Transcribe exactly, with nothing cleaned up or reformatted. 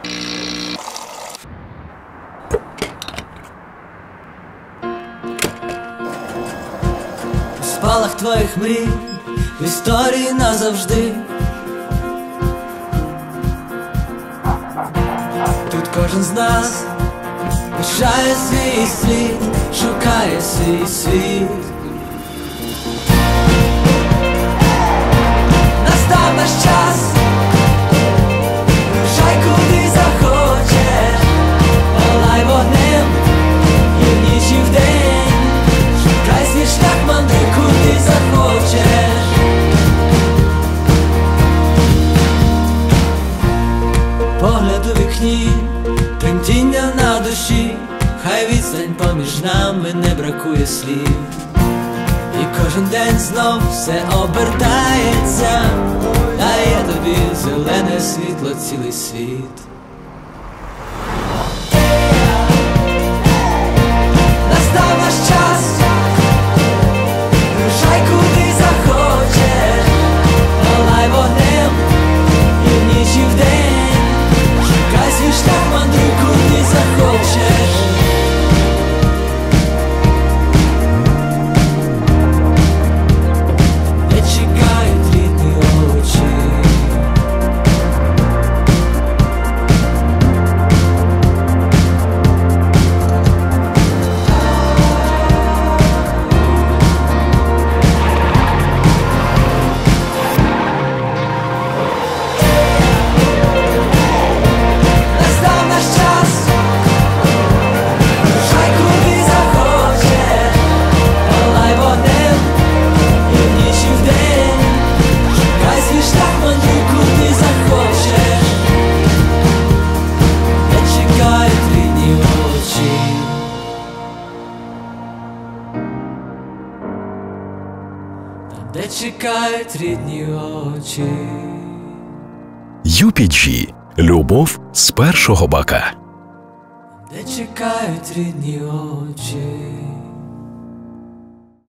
У спалах твоїх мрій, в історії назавжди. Тут кожен з нас лишає свій світ, шукає свій світ. Настав наш час, рушай куди захочеш, палай вогнем і в ніч, і вдень, шукай свій шлях, мандруй куди захочеш. Погляд у вікні, тремтіння на душі, хай відстань поміж нами не бракує слів. І кожен день знов все обертається, дає тобі зелене світло цілий світ. Настав наш час, рушай куди захочеш, палай вогнем і в ніч, і вдень, шукай свій шлях, мандруй куди захочеш. Де чекають рідні очі. ю пі джі. Любов з першого бака. Де чекають рідні очі.